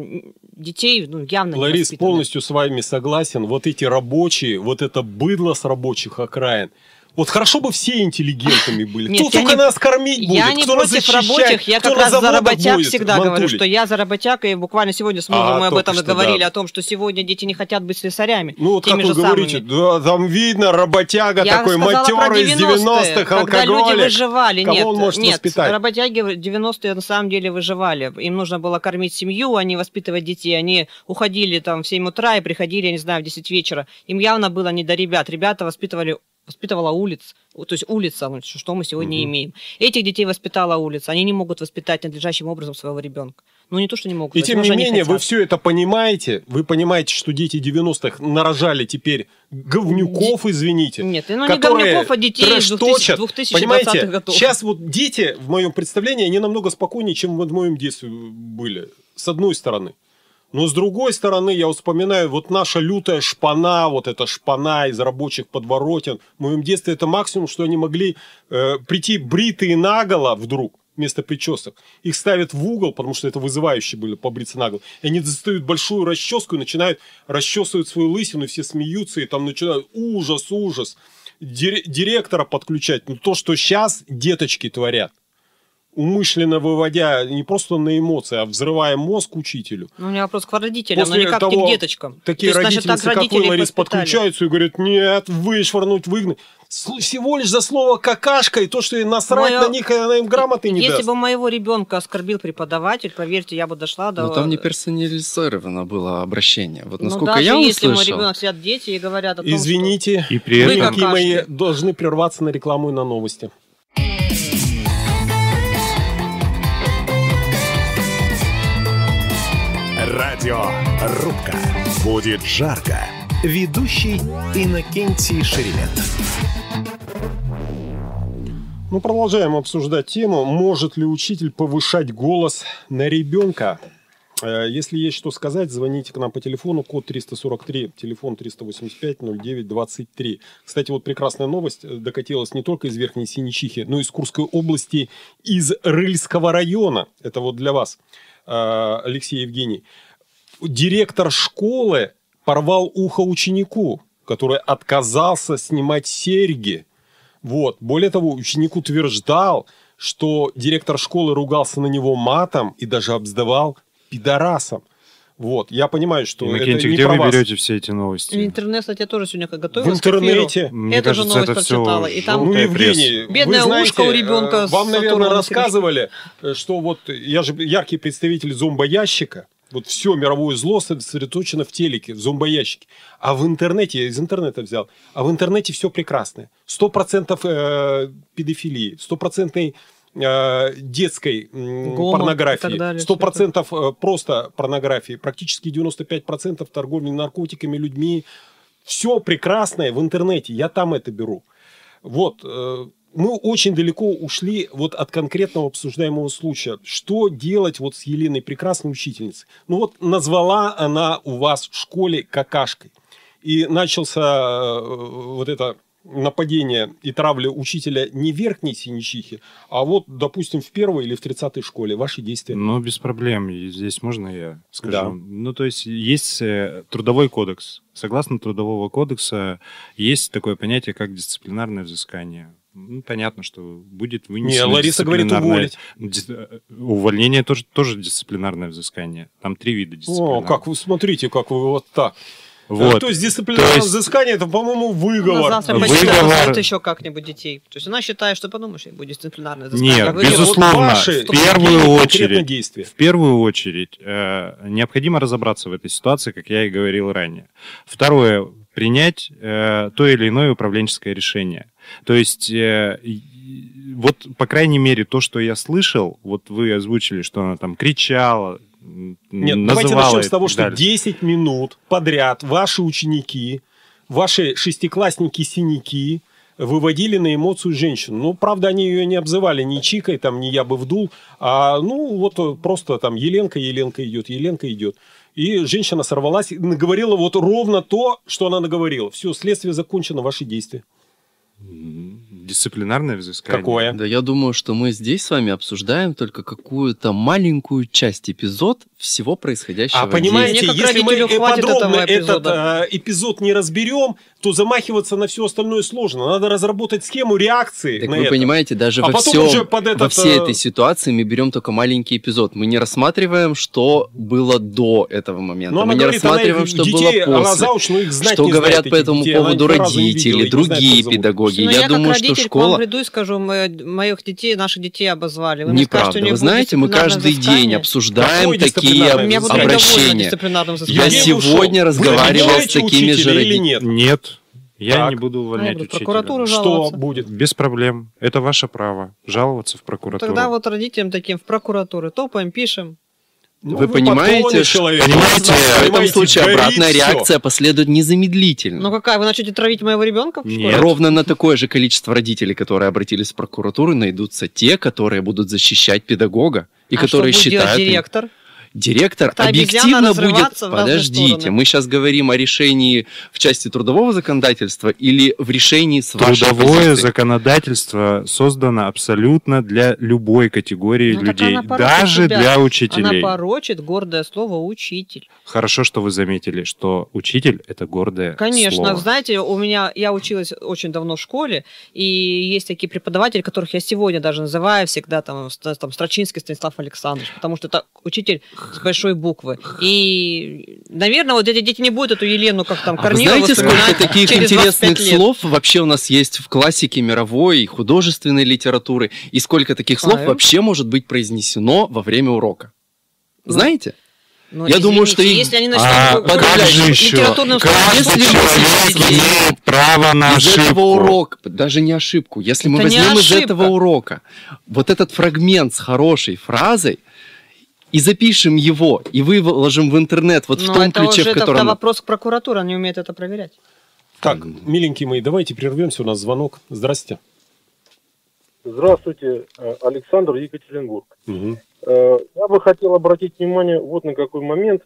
S5: детей, явно не
S2: Ларис,
S5: воспитанных.
S2: полностью с вами согласен. Вот эти рабочие, вот это быдло с рабочих окраин. Вот хорошо бы все интеллигентами были.
S5: Нет,
S2: Кто
S5: я
S2: только
S5: не-
S2: нас кормить будет,
S5: Я не
S2: кто нас
S5: против
S2: защищать,
S5: рабочих, я
S2: кто
S5: как
S2: на
S5: раз за
S2: заводах
S5: работяг
S2: будет
S5: всегда говорю,
S2: мантулить.
S5: что я за работяг, и буквально сегодня с мужем мы об
S2: только
S5: этом
S2: что,
S5: говорили,
S2: да.
S5: о том, что сегодня дети не хотят быть слесарями.
S2: Ну вот как
S5: теми
S2: вы
S5: же
S2: говорите,
S5: самыми.
S2: да, там видно, работяга
S5: Я
S2: такой
S5: сказала про
S2: матерый из 90-х,
S5: когда люди
S2: алкоголик.
S5: выживали.
S2: Кого он может
S5: нет,
S2: воспитать?
S5: работяги в 90-е на самом деле выживали. Им нужно было кормить семью, а не воспитывать детей. Они уходили там в 7 утра и приходили, я не знаю, в 10 вечера. Им явно было не до ребят. Ребята воспитывала улица, то есть улица, что мы сегодня имеем. Этих детей воспитала улица. Они не могут воспитать надлежащим образом своего ребенка. Не то, что не могут.
S2: И тем не менее, вы все это понимаете. Вы понимаете, что дети 90-х нарожали теперь говнюков, извините.
S5: Нет, не
S2: которые
S5: говнюков, а детей из
S2: трэш-точат.
S5: 2020-х
S2: Понимаете,
S5: годов.
S2: сейчас вот дети, в моем представлении, они намного спокойнее, чем в моем детстве были. С одной стороны. Но с другой стороны, я вот вспоминаю, вот наша лютая шпана, вот эта шпана из рабочих подворотен. В моем детстве это максимум, что они могли прийти бритые наголо вдруг, вместо причесок. Их ставят в угол, потому что это вызывающие были побриться наголо. И они достают большую расческу и начинают расчесывать свою лысину, и все смеются, и там начинают ужас, ужас. Директора подключать. Но то, что сейчас деточки творят, умышленно выводя не просто на эмоции, а взрывая мозг учителю.
S5: У меня вопрос к родителям, но
S2: После
S5: никак
S2: того,
S5: не к деточкам.
S2: Такие
S5: То есть, значит,
S2: родительницы,
S5: так
S2: как
S5: родители
S2: вы, Ларис,
S5: воспитали.
S2: подключаются и говорят, нет, вышвырнуть, выгнать. Всего лишь за слово какашка и то, что им насрать на них, и она им грамоты не
S5: Если
S2: даст.
S5: бы моего ребенка оскорбил преподаватель, поверьте, я бы дошла до...
S6: Но там не персонализировано было обращение. Вот
S5: Но
S6: насколько
S5: даже
S6: я
S5: если мой
S6: услышал...
S5: ребенок сидят дети и говорят о том,
S2: Извините,
S7: И при этом-
S2: какие мои
S5: какашки.
S2: должны прерваться на рекламу и на новости.
S1: Радиорубка. Будет жарко. Ведущий Иннокентий Шеремет.
S2: Ну, продолжаем обсуждать тему. Может ли учитель повышать голос на ребенка? Если есть что сказать, звоните к нам по телефону, код 343, телефон 385-09-23. Кстати, вот прекрасная новость докатилась не только из Верхней Синичихи, но и из Курской области, из Рыльского района. Это вот для вас, Алексей Евгений. Директор школы порвал ухо ученику, который отказался снимать серьги. Вот. Более того, ученик утверждал, что директор школы ругался на него матом и даже обзывал пидорасом. Вот. Я понимаю, что это
S7: Иннокентий,
S2: не
S7: где
S2: про
S7: вы
S2: вас.
S7: берете все эти новости?
S5: Интернет, кстати, я тоже сегодня готовилась
S2: В интернете.
S5: к эфиру.
S7: Мне
S5: Эту же
S7: кажется,
S5: новость
S7: это всё
S5: прочитала. И там
S2: Ну,
S7: желтая
S2: Евгений,
S5: Бедное
S2: вы знаете,
S5: ушко у ребенка
S2: вам,
S5: с
S2: наверное,
S5: оторванной
S2: рассказывали, что вот я же яркий представитель зомбоящика. Вот все мировое зло сосредоточено в телеке, в зомбоящике. А в интернете, я из интернета взял, а в интернете все прекрасное. 100% педофилии, 100% детской
S5: Гомо и
S2: порнографии,
S5: так далее,
S2: 100% просто порнографии, практически 95% торговли наркотиками, людьми. Все прекрасное в интернете, я там это беру. Вот, мы очень далеко ушли вот от конкретного обсуждаемого случая. Что делать вот с Еленой, прекрасной учительницей? Ну вот назвала она у вас в школе какашкой. И начался вот это нападение и травля учителя не верхней синичихи, а вот, допустим, в 1-й или в 30-й школе. Ваши действия?
S7: Ну, без проблем. И здесь можно я скажу?
S2: Да.
S7: Ну, то есть есть трудовой кодекс. Согласно трудового кодекса есть такое понятие, как дисциплинарное взыскание. Ну, понятно, что будет вынесено.
S2: Не, Лариса говорит уволить.
S7: Увольнение тоже дисциплинарное взыскание. Там 3 вида дисциплинарных.
S2: О, как вы смотрите, как вы вот так.
S7: Вот.
S2: То есть дисциплинарное взыскание, это, по-моему, выговор.
S5: Завтра почитают еще как-нибудь детей. То есть она считает, что подумаешь, будет дисциплинарное взыскание.
S7: Нет, безусловно, в первую очередь необходимо разобраться в этой ситуации, как я и говорил ранее. Второе, принять то или иное управленческое решение. То есть, вот, по крайней мере, то, что я слышал, вот вы озвучили, что она там кричала,
S2: Нет, давайте начнем с того, что 10 минут подряд ваши ученики, ваши шестиклассники-синяки выводили на эмоцию женщину. Ну, правда, они ее не обзывали ни чикой, там, ни я бы вдул, а, ну, вот просто там Еленка идет. И женщина сорвалась и наговорила вот ровно то, что она наговорила. Все, следствие закончено, ваши действия.
S7: Дисциплинарное взыскание.
S2: Какое?
S6: Да, я думаю, что мы здесь с вами обсуждаем только какую-то маленькую часть эпизод всего происходящего.
S2: А понимаете,
S5: Мне,
S2: если мы подробно
S5: этот
S2: эпизод не разберем, то замахиваться на все остальное сложно. Надо разработать схему реакции
S6: так
S2: на
S6: вы
S2: это.
S6: понимаете, даже во всей этой ситуации мы берем только маленький эпизод. Мы не рассматриваем, что было до этого момента. Мы не рассматриваем, что было после. Что говорят по этому поводу родители, другие педагоги. Я думаю, что школа...
S5: к вам приду и скажу, моих детей, наших детей обозвали. Вы
S6: неправда. Вы знаете, мы каждый день обсуждаем такие обращения. Я сегодня разговаривал с такими же родителями.
S7: Нет. Я не буду увольнять учителя.
S5: Прокуратуру
S2: жаловаться. Что будет?
S7: Без проблем. Это ваше право. Жаловаться в прокуратуру.
S5: Тогда вот родителям таким в прокуратуру топаем, пишем.
S6: Ну, вы понимаете, в этом случае обратная реакция последует незамедлительно.
S5: Ну какая? Вы начнете травить моего ребенка в школе?
S6: Ровно на такое же количество родителей, которые обратились в прокуратуру, найдутся те, которые будут защищать педагога. И которые
S5: что будет
S6: считают...
S5: делать директор?
S6: Директор объективно будет... Подождите, мы сейчас говорим о решении в части трудового законодательства или в решении с вашей
S7: Трудовое законодательство создано абсолютно для любой категории людей, даже для учителей.
S5: Она порочит гордое слово «учитель».
S7: Хорошо, что вы заметили, что учитель – это гордое слово.
S5: Конечно, знаете, я училась очень давно в школе, и есть такие преподаватели, которых я сегодня даже называю всегда, там Строчинский Станислав Александрович, потому что это учитель с большой буквы. И, наверное, вот эти дети не будут эту Елену как там Корнилову
S6: знаете, сколько таких интересных
S5: лет.
S6: слов вообще у нас есть в классике мировой и художественной литературы, и сколько таких слов вообще может быть произнесено во время урока? Знаете?
S5: Ну,
S6: я думаю, что
S5: если они начнут литературным
S7: словом, имеет право на ошибку.
S6: Этого урока, даже не ошибку, если мы возьмем из этого урока вот этот фрагмент с хорошей фразой, и запишем его, и выложим в интернет вот в том ключе, в котором...
S5: Это вопрос к прокуратуре, они умеют это проверять.
S2: Так, миленькие мои, давайте прервемся, у нас звонок. Здрасте.
S9: Здравствуйте, Александр, Екатеринбург. Угу. Я бы хотел обратить внимание вот на какой момент,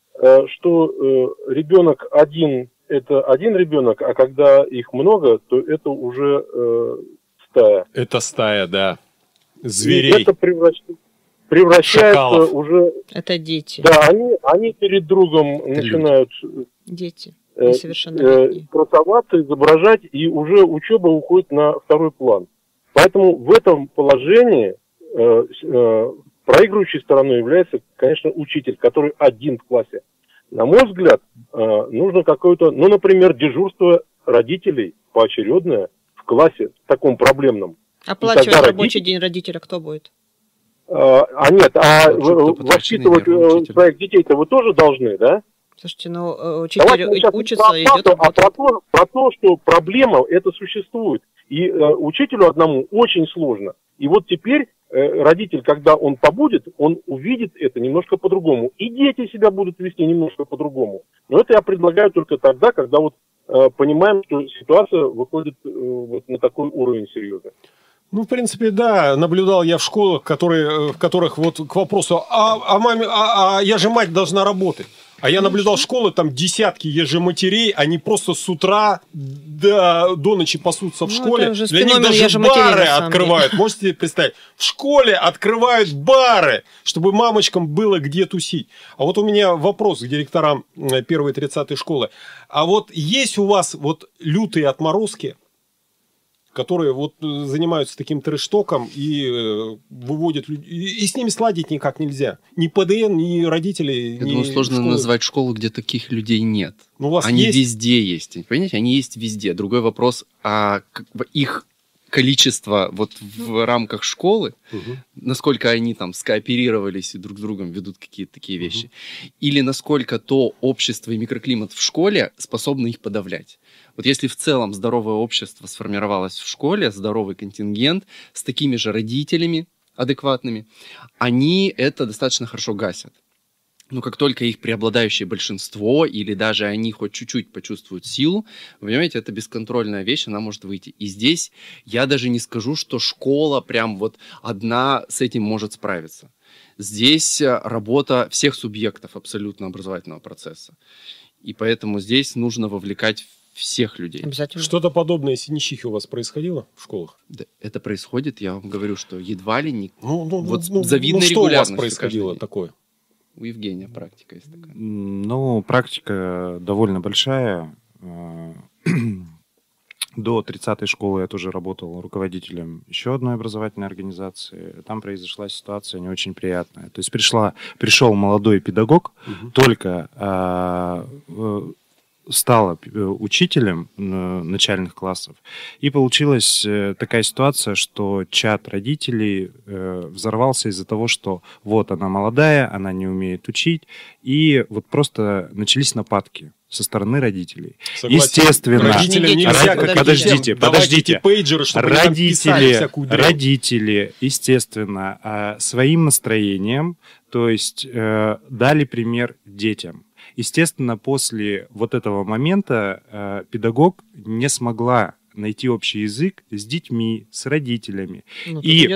S9: что ребенок один – это один ребенок, а когда их много, то это уже стая.
S2: Это стая, да. Зверей.
S9: И это превращается
S2: шакалов.
S5: Уже... Это дети.
S9: Да, они перед другом начинают...
S5: Дети. Несовершеннолетние.
S9: Красоваться, изображать, и уже учеба уходит на второй план. Поэтому в этом положении проигрывающей стороной является, конечно, учитель, который один в классе. На мой взгляд, нужно какое-то, ну, например, дежурство родителей поочередное в классе таком проблемном.
S5: Оплачивать рабочий день родителя кто будет?
S9: Воспитывать своих детей-то вы тоже должны, да?
S5: Слушайте, ну, учитель учится, идет работать.
S9: Про то, что проблема это существует. И учителю одному очень сложно. И вот теперь родитель, когда он побудет, он увидит это немножко по-другому. И дети себя будут вести немножко по-другому. Но это я предлагаю только тогда, когда вот понимаем, что ситуация выходит вот на такой уровень серьезный.
S2: Ну, в принципе, да, наблюдал я в школах, в которых вот к вопросу, маме, я же мать должна работать. А я наблюдал школы, там десятки ежематерей, они просто с утра до ночи пасутся в школе. Для них даже бары открывают. Можете себе представить? В школе открывают бары, чтобы мамочкам было где тусить. А вот у меня вопрос к директорам 1-й 30-й школы. А вот есть у вас вот лютые отморозки, которые вот занимаются таким трэш-током и выводят людей. И с ними сладить никак нельзя. Ни ПДН, ни родители.
S6: Я думаю, сложно назвать школу, где таких людей нет.
S2: Ну, у вас
S6: они
S2: есть?
S6: Везде есть. Понимаете, они есть везде. Другой вопрос, их количество вот в рамках школы, насколько они там скооперировались и друг с другом ведут какие-то такие вещи, или насколько то общество и микроклимат в школе способны их подавлять. Вот если в целом здоровое общество сформировалось в школе, здоровый контингент с такими же родителями адекватными, они это достаточно хорошо гасят. Но как только их преобладающее большинство, или даже они хоть чуть-чуть почувствуют силу, вы понимаете, это бесконтрольная вещь, она может выйти. И здесь я даже не скажу, что школа прям вот одна с этим может справиться. Здесь работа всех субъектов абсолютно образовательного процесса. И поэтому здесь нужно вовлекать всех людей.
S5: Обязательно.
S2: Что-то подобное синичихи у вас происходило в школах?
S6: Да, это происходит, я вам говорю, что едва ли не...
S2: завидной
S6: регулярностью.
S2: Что у вас происходило такое?
S6: У Евгения практика есть такая.
S7: Ну, практика довольно большая. До 30-й школы я тоже работал руководителем еще одной образовательной организации. Там произошла ситуация не очень приятная. То есть пришел молодой педагог, только стала учителем начальных классов. И получилась такая ситуация, что чат родителей взорвался из-за того, что вот она молодая, она не умеет учить. И вот просто начались нападки со стороны родителей.
S2: Согласен.
S7: Естественно, подождите.
S2: Пейджеры, чтобы
S7: родители, естественно, своим настроением, то есть дали пример детям. Естественно, после вот этого момента педагог не смогла найти общий язык с детьми, с родителями. И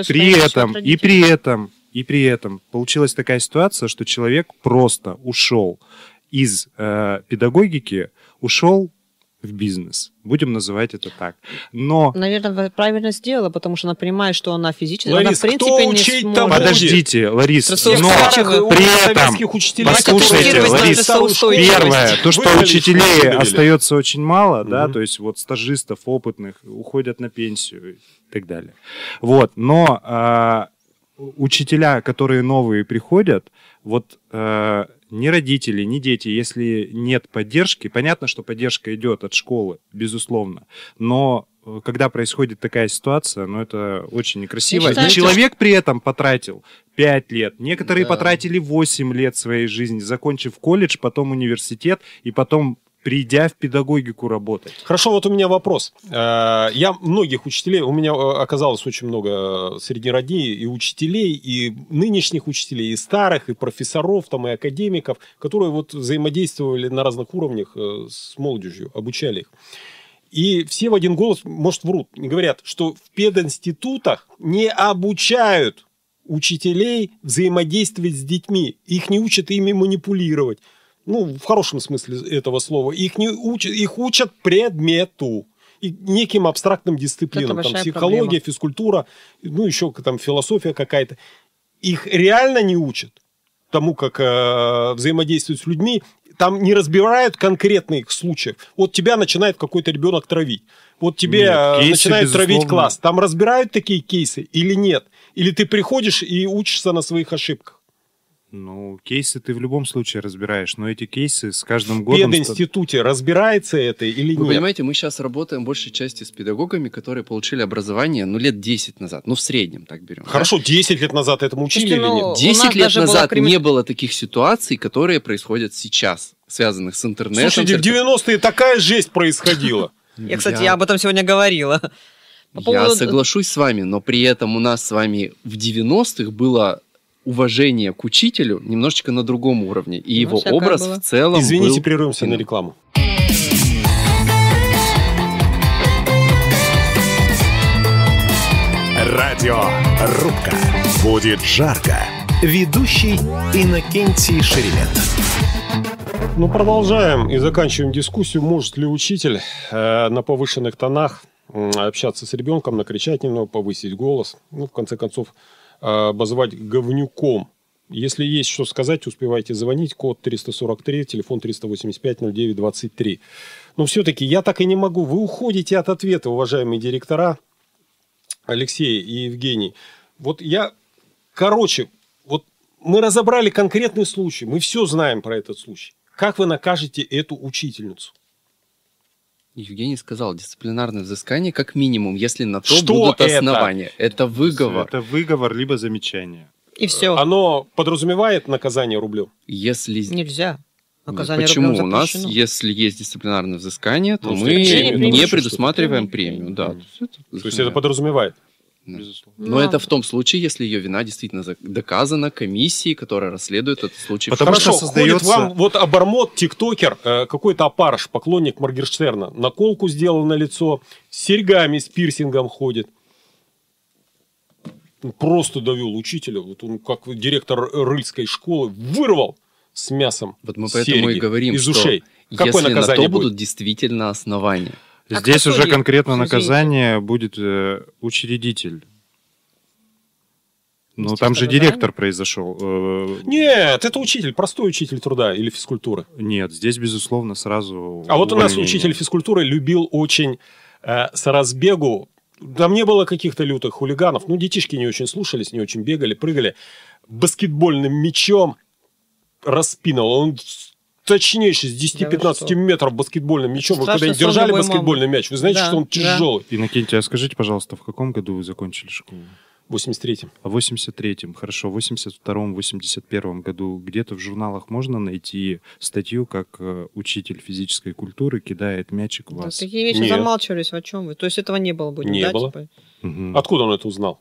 S7: при этом получилась такая ситуация, что человек просто ушел из педагогики, ушел в бизнес. Будем называть это так. Но...
S5: Наверное, правильно сделала, потому что она понимает, что она физически...
S2: Ларис,
S5: она, в принципе, не сможет.
S7: Подождите, Ларис, но при этом... Послушайте, Ларис, первое, то, что учителей остается очень мало, да, то есть вот стажистов опытных уходят на пенсию и так далее. Вот, но учителя, которые новые приходят, вот... ни родители, ни дети, если нет поддержки, понятно, что поддержка идет от школы, безусловно, но когда происходит такая ситуация, ну, это очень некрасиво. И человек при этом потратил 5 лет, некоторые потратили 8 лет своей жизни, закончив колледж, потом университет и потом придя в педагогику работать.
S2: Хорошо, вот у меня вопрос. Я многих учителей, у меня оказалось очень много среди родней и учителей, и нынешних учителей, и старых, и профессоров, там, и академиков, которые вот взаимодействовали на разных уровнях с молодежью, обучали их. И все в один голос, может, врут, говорят, что в пединститутах не обучают учителей взаимодействовать с детьми. Их не учат ими манипулировать. Ну, в хорошем смысле этого слова. Их учат предмету и неким абстрактным дисциплинам. Там психология, проблема. Физкультура, ну, еще там философия какая-то. Их реально не учат тому, как взаимодействовать с людьми. Там не разбирают конкретных случаев. Вот тебя начинает какой-то ребенок травить. Вот тебе начинает травить класс. Там разбирают такие кейсы или нет? Или ты приходишь и учишься на своих ошибках?
S7: Ну, кейсы ты в любом случае разбираешь, но эти кейсы с каждым годом...
S2: В пединституте разбирается это или нет?
S6: Вы понимаете, мы сейчас работаем в большей части с педагогами, которые получили образование, ну, лет 10 назад. Ну, в среднем так берем.
S2: Хорошо, да? 10 лет назад этому учили или нет?
S6: 10 лет назад не было таких ситуаций, которые происходят сейчас, связанных с интернетом.
S2: Слушайте, в 90-е такая жесть происходила.
S5: Кстати, я об этом сегодня говорила.
S6: Я соглашусь с вами, но при этом у нас с вами в 90-х было... уважение к учителю немножечко на другом уровне. И его образ в целом
S2: Извините, прервемся на рекламу.
S1: Радиорубка. Будет жарко. Ведущий Иннокентий Шеремет.
S2: Ну, продолжаем и заканчиваем дискуссию. Может ли учитель на повышенных тонах общаться с ребенком, накричать немного, повысить голос, ну, в конце концов, обозвать говнюком? Если есть что сказать, успевайте звонить. Код 343, телефон 385-09-23. Но все-таки я так и не могу. Вы уходите от ответа, уважаемые директора, Алексей и Евгений. Вот мы разобрали конкретный случай. Мы все знаем про этот случай. Как вы накажете эту учительницу?
S6: Евгений сказал, дисциплинарное взыскание как минимум, если на то
S2: Что
S6: будут
S2: это?
S6: основания. Это выговор.
S7: Это выговор, либо замечание.
S5: И все.
S2: Оно подразумевает наказание рублем?
S6: Если...
S5: Нельзя.
S6: Нет,
S5: Наказание
S6: почему?
S5: рублем
S6: У нас,
S5: запрещено.
S6: если есть дисциплинарное взыскание, то
S2: Ну,
S6: мы
S2: премию,
S6: не
S2: что-то.
S6: предусматриваем премию. Да.
S2: То есть это подразумевает?
S7: Безусловно.
S6: Но это в том случае, если ее вина действительно доказана комиссией, которая расследует этот случай.
S7: Потому
S2: Хорошо,
S7: что создается-
S2: ходит вам вот обормот, тиктокер, какой-то опарыш, поклонник Моргенштерна, наколку сделал на лицо, с серьгами, с пирсингом ходит. Просто довел учителя, вот он как директор Рыльской школы вырвал с мясом
S6: Вот мы поэтому
S2: серьги
S6: и говорим,
S2: из
S6: что
S2: ушей. Какое
S6: если на
S2: наказание
S6: то
S2: будет?
S6: будут действительно основания.
S5: А
S7: Здесь
S5: кто
S7: уже
S5: судит?
S7: конкретно
S5: Извините.
S7: наказание будет учредитель. Ну, там же
S5: Естественно,
S7: директор произошел.
S2: Нет, это учитель, простой учитель труда или физкультуры.
S7: Нет, здесь, безусловно, сразу...
S2: А вот у нас
S7: увольнение.
S2: учитель физкультуры любил очень с разбегу. Там не было каких-то лютых хулиганов. Ну, детишки не очень слушались, не очень бегали, прыгали. Баскетбольным мячом распинал. Он точнейший, с 10-15 метров баскетбольным мячом. Вы
S5: Страшный
S2: когда-нибудь
S5: сон
S2: держали
S5: любой
S2: баскетбольный мяч? Вы знаете,
S5: Да,
S2: что он
S5: да.
S2: тяжелый?
S7: Иннокентий, а скажите, пожалуйста, в каком году вы закончили школу?
S2: В 83-м.
S7: В 83-м, хорошо, в 82-м, 81-м году где-то в журналах можно найти статью, как учитель физической культуры кидает мячик в
S5: Да,
S7: вас?
S5: такие вещи
S2: Нет.
S5: замалчивались, о чем вы? То есть этого не было бы?
S2: Не
S5: да,
S2: было.
S5: типа?
S7: Мгм.
S2: Откуда он это узнал?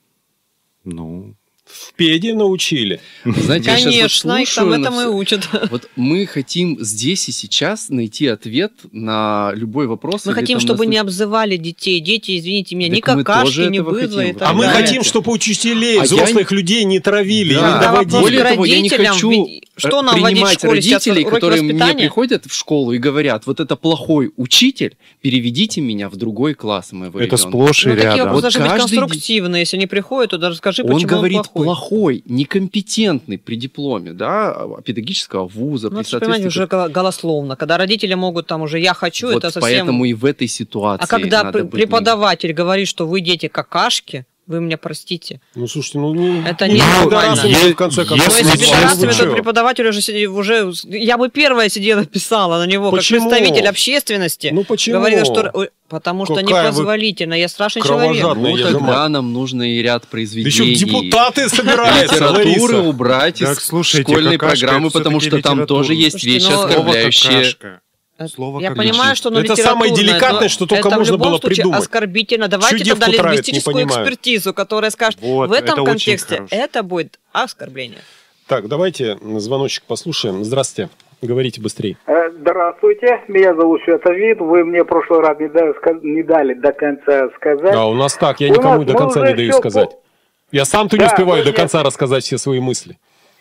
S7: Ну,
S2: В педе научили.
S6: Знаете, я щас вот
S5: Конечно, их там
S6: слушаю на
S5: этому и
S6: всё-
S5: учат.
S6: Вот мы хотим здесь и сейчас найти ответ на любой вопрос.
S5: Мы
S6: или
S5: хотим,
S6: там на
S5: чтобы не
S6: случай-
S5: обзывали детей. Дети, извините меня, ни
S6: Так мы
S5: какашки,
S6: тоже
S5: ни
S6: этого
S5: быдло и
S6: хотим.
S5: так
S2: А мы
S5: далее.
S2: хотим, чтобы учителей,
S6: А я
S2: взрослых людей не травили,
S6: Да.
S2: не
S5: Да,
S2: доводили.
S5: вопрос
S6: Более
S5: к
S6: того, я не
S5: родителям.
S6: хочу
S5: Ведь что нам вводить в
S6: принимать
S5: школе сейчас?
S6: родителей,
S5: Уроки
S6: которые мне
S5: воспитания?
S6: приходят в школу и говорят, вот это плохой учитель, переведите меня в другой класс моего
S7: это
S6: ребенка.
S7: сплошь и
S5: Ну, такие
S7: рядом.
S5: вопросы
S6: Вот
S5: должны быть
S6: каждый
S5: конструктивные. Если не приходят, то даже скажи,
S6: Он
S5: почему
S6: говорит
S5: он плохой.
S6: некомпетентный при дипломе, да, педагогического вуза,
S5: Ну,
S6: при
S5: это, понимаете,
S6: соответствии.
S5: уже голословно. Когда родители могут там уже «я хочу»,
S6: Вот
S5: это совсем...
S6: поэтому и в этой ситуации
S5: А когда
S6: надо быть
S5: преподаватель говорит, что вы дети какашки, вы меня простите.
S2: Ну, слушайте,
S5: Это
S2: не
S5: не
S2: пидорасы,
S5: нормально.
S2: в конце концов.
S5: Но
S7: Если
S5: если
S7: честно,
S5: пидорасами,
S2: вы
S5: то
S2: чё?
S5: преподаватель уже... Я бы первая сидела и писала на него,
S2: Почему?
S5: как представитель общественности.
S2: Ну, почему?
S5: Говорила, что... Ой, потому что
S2: Какая вы
S5: непозволительно, я страшный человек.
S2: кровожадная.
S6: Ну,
S2: Я же
S6: тогда
S2: мать.
S6: нам нужно и ряд
S2: Да
S6: произведений.
S2: еще депутаты собираются,
S6: Литературы
S2: Лариса.
S6: убрать
S7: Так,
S6: из
S7: слушайте,
S6: школьной
S7: какашка
S6: программы,
S7: это
S6: потому
S7: всё-таки
S6: что там тоже
S7: литература.
S6: есть
S5: Слушайте,
S6: вещи
S5: но-
S7: Слово
S6: оскорбляющие.
S7: какашка. Слово
S5: Я
S7: количество.
S5: понимаю, что оно
S2: Это самое
S5: литературное,
S2: деликатное,
S5: но
S2: что только
S5: это
S2: можно
S5: в любом
S2: было
S5: случае
S2: придумать.
S5: оскорбительно. Давайте
S2: Чудев
S5: тогда
S2: травят, не
S5: лингвистическую
S2: понимаю.
S5: экспертизу, которая скажет,
S7: Вот,
S5: в этом
S7: это очень
S5: контексте
S7: хорошо.
S5: это будет оскорбление.
S2: Так, давайте звоночек послушаем. Здравствуйте. Говорите быстрее.
S10: Здравствуйте, меня зовут Световид. Вы мне в прошлый раз не дали до конца сказать.
S2: Да, у нас так, я
S10: У
S2: никому
S10: нас
S2: до
S10: мы
S2: конца
S10: уже
S2: не даю
S10: всё
S2: сказать. Я сам-то не
S10: Да,
S2: успеваю
S10: мы
S2: до
S10: же-
S2: конца рассказать все свои мысли.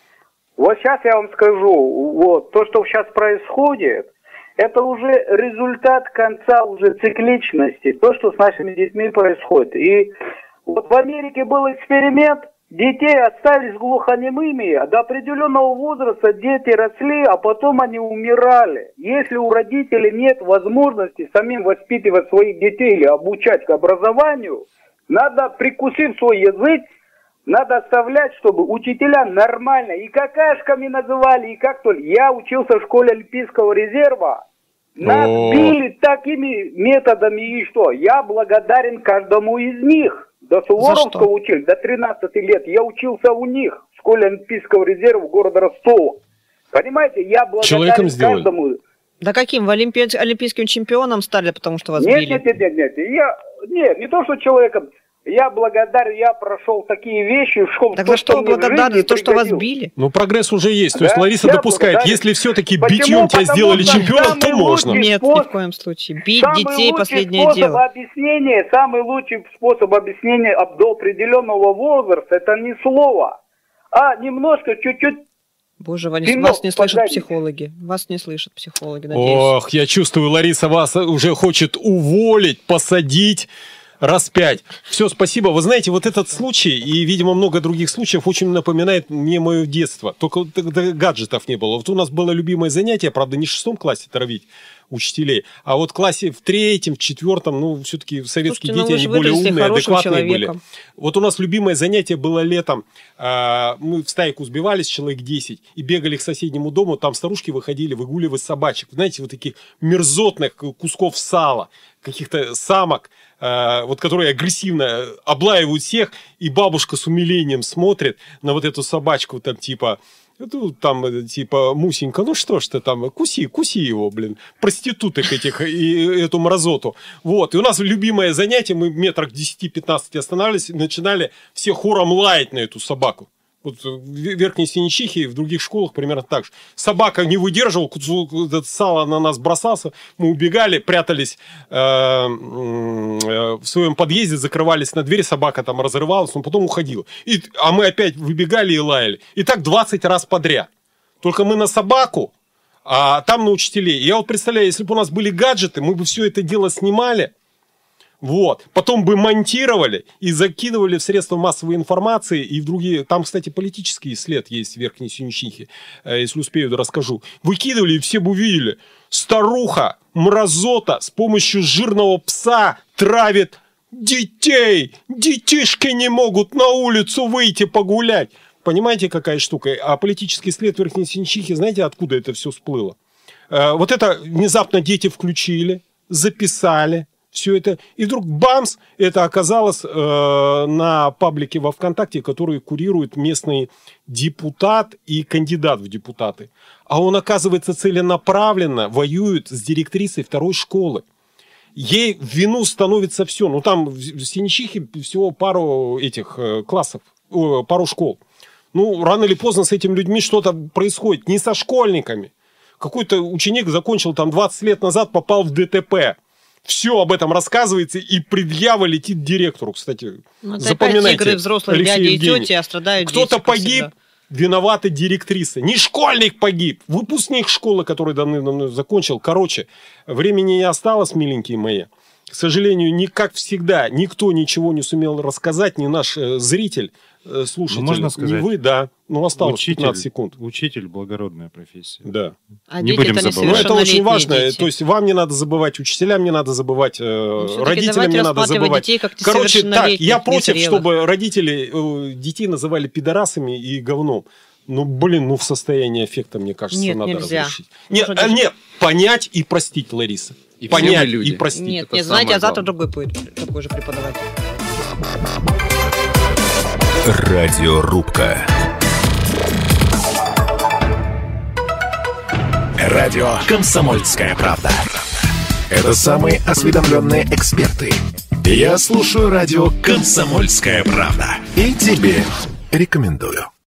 S10: Вот сейчас я вам скажу, вот, то, что сейчас происходит, это уже результат конца уже цикличности, то, что с нашими детьми происходит. И вот в Америке был эксперимент, детей оставили с глухонемыми, а до определенного возраста дети росли, а потом они умирали. Если у родителей нет возможности самим воспитывать своих детей или обучать к образованию, надо, прикусив свой язык, надо оставлять, чтобы учителя нормально и какашками называли, и как только. Я учился в школе Олимпийского резерва. Нас
S2: О.
S10: били такими методами, и что? Я благодарен каждому из них. До
S5: За
S10: Суворовского
S5: что?
S10: учили, до 13 лет. Я учился у них в школе Олимпийского резерва города Ростова. Понимаете, я
S2: Человеком
S10: благодарен
S2: сделали.
S10: каждому.
S5: Да каким? Вы олимпийским чемпионом стали, потому что вас
S10: Нет,
S5: били?
S10: нет, нет, нет, нет. Нет, не то, что человеком. Я благодарен, я прошел такие вещи в школе.
S5: Так за что благодарны? За то, что вас били?
S2: Ну, прогресс уже есть. То есть
S10: Да?
S2: Лариса
S10: Я
S2: допускает,
S10: благодарен.
S2: если все-таки
S10: Почему?
S2: битьем тебя
S10: Потому
S2: сделали
S10: что
S2: чемпионом, то
S10: самый
S2: можно.
S10: лучший
S5: Нет, ни в коем случае. Бить детей – последнее
S10: способ
S5: дело.
S10: объяснения, самый лучший способ объяснения до определенного возраста, это не слово, а немножко, чуть-чуть.
S5: Боже, вас
S10: Пинок
S5: не слышат
S10: подарить.
S5: психологи. Вас не слышат психологи, надеюсь.
S2: Ох, я чувствую, Лариса вас уже хочет уволить, посадить. Раз 5. Все, спасибо. Вы знаете, вот этот случай, и, видимо, много других случаев, очень напоминает мне мое детство. Только тогда гаджетов не было. Вот у нас было любимое занятие, правда, не в 6 классе травить учителей, а вот в классе в 3-м, в 4-м, ну, все-таки советские дети, они более умные, адекватные были. Вот у нас любимое занятие было летом. Мы в стайку сбивались, человек 10, и бегали к соседнему дому, там старушки выходили выгуливать собачек. Знаете, вот таких мерзотных кусков сала, каких-то самок, вот которые агрессивно облаивают всех, и бабушка с умилением смотрит на вот эту собачку, там типа Мусенька, ну что ж ты там, куси его, блин, проституток этих и эту мразоту. Вот, и у нас любимое занятие, мы метрах 10-15 останавливались, и начинали все хором лаять на эту собаку. Вот в Верхней Синичихе и в других школах примерно так же. Собака не выдерживала, сало на нас бросался, мы убегали, прятались в своем подъезде, закрывались на дверь, собака там разрывалась, но потом уходила. А мы опять выбегали и лаяли. И так 20 раз подряд. Только мы на собаку, а там на учителей. Я вот представляю, если бы у нас были гаджеты, мы бы все это дело снимали. Вот. Потом бы монтировали и закидывали в средства массовой информации и в другие. Там, кстати, политический след есть в Верхней Синичихе. Если успею, расскажу. Выкидывали, и все бы увидели. Старуха, мразота с помощью жирного пса травит детей. Детишки не могут на улицу выйти погулять. Понимаете, какая штука? А политический след в Верхней Синичихе, знаете, откуда это все всплыло? Вот это внезапно дети включили, записали. Все это, и вдруг бамс, это оказалось на паблике во ВКонтакте, который курирует местный депутат и кандидат в депутаты. А он, оказывается, целенаправленно воюет с директрисой второй школы. Ей в вину становится все. Ну, там в Синичихе всего пару этих классов, пару школ. Ну, рано или поздно с этими людьми что-то происходит. Не со школьниками. Какой-то ученик закончил там 20 лет назад, попал в ДТП. Все об этом рассказывается, и предъява летит директору, кстати. Запоминайте,
S5: игры взрослых дяди и тети, а страдают
S2: кто-то
S5: дети,
S2: погиб, виновата директриса. Не школьник погиб, выпускник школы, который давно закончил. Короче, времени не осталось, миленькие мои. К сожалению, как всегда, никто ничего не сумел рассказать, ни наш зритель, слушатель,
S7: можно сказать,
S2: не вы, да. Ну, осталось
S7: учитель,
S2: 15 секунд.
S7: Учитель – благородная профессия.
S2: Да.
S5: А
S7: не будем забывать.
S2: Это очень важно.
S5: Дети.
S2: То есть вам не надо забывать, учителям не надо забывать, родителям не надо забывать.
S5: Детей, как
S2: Короче, так, я против,
S5: незрелых.
S2: чтобы родители детей называли пидорасами и говном. Ну, блин, в состоянии аффекта, мне кажется,
S5: нет,
S2: надо
S5: нельзя.
S2: разрешить. Нет, понять и простить, Лариса.
S6: И
S2: понять
S6: люди.
S2: и простить.
S5: Нет,
S6: Это
S5: знаете, а завтра
S6: главное.
S5: другой будет такой же преподаватель.
S1: Радиорубка. Радио «Комсомольская правда». Это самые осведомленные эксперты. Я слушаю радио «Комсомольская правда». И тебе рекомендую.